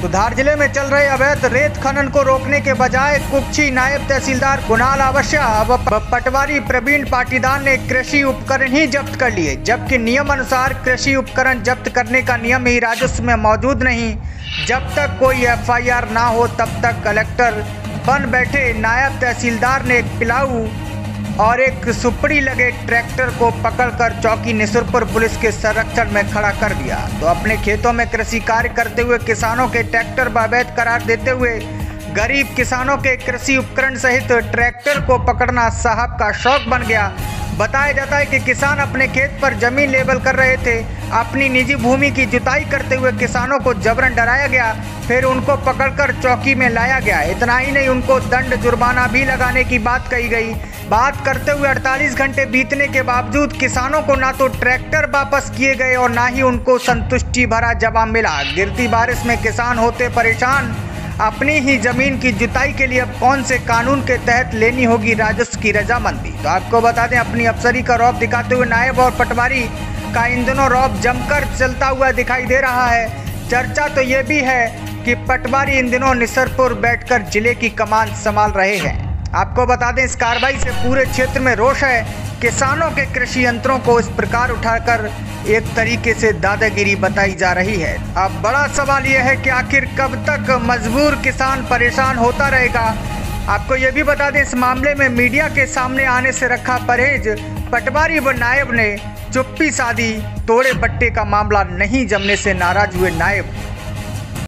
तो धार जिले में चल रहे अवैध रेत खनन को रोकने के बजाय कुक्षी नायब तहसीलदार कुणाल आवश्या व पटवारी प्रवीण पाटीदार ने कृषि उपकरण ही जब्त कर लिए, जबकि नियम अनुसार कृषि उपकरण जब्त करने का नियम ही राजस्व में मौजूद नहीं। जब तक कोई FIR ना हो तब तक कलेक्टर बन बैठे नायब तहसीलदार ने एक पिलाऊ और एक सुपड़ी लगे ट्रैक्टर को पकड़कर चौकी निसुरपुर पुलिस के संरक्षण में खड़ा कर दिया। तो अपने खेतों में कृषि कार्य करते हुए किसानों के ट्रैक्टर अवैध करार देते हुए गरीब किसानों के कृषि उपकरण सहित ट्रैक्टर को पकड़ना साहब का शौक बन गया। बताया जाता है कि किसान अपने खेत पर जमीन लेबल कर रहे थे। अपनी निजी भूमि की जुताई करते हुए किसानों को जबरन डराया गया, फिर उनको पकड़कर चौकी में लाया गया। इतना ही नहीं, उनको दंड जुर्माना भी लगाने की बात कही गई। बात करते हुए 48 घंटे बीतने के बावजूद किसानों को ना तो ट्रैक्टर वापस किए गए और ना ही उनको संतुष्टि भरा जवाब मिला। गिरती बारिश में किसान होते परेशान। अपनी ही जमीन की जुताई के लिए अब कौन से कानून के तहत लेनी होगी राजस्व की रजामंदी। तो आपको बता दें, अपनी अफसरी का रौब दिखाते हुए नायब और पटवारी का इन दिनों रौब जमकर चलता हुआ दिखाई दे रहा है। चर्चा तो ये भी है कि पटवारी इन दिनों निसरपुर बैठकर जिले की कमान संभाल रहे हैं। आपको बता दें, इस कार्रवाई से पूरे क्षेत्र में रोष है। किसानों के कृषि यंत्रों को इस प्रकार उठाकर एक तरीके से दादागिरी बताई जा रही है। अब बड़ा सवाल यह है कि आखिर कब तक मजबूर किसान परेशान होता रहेगा। आपको ये भी बता दें, इस मामले में मीडिया के सामने आने से रखा परहेज। पटवारी व नायब ने चुप्पी साधी। तोड़े पट्टे का मामला नहीं जमने से नाराज हुए नायब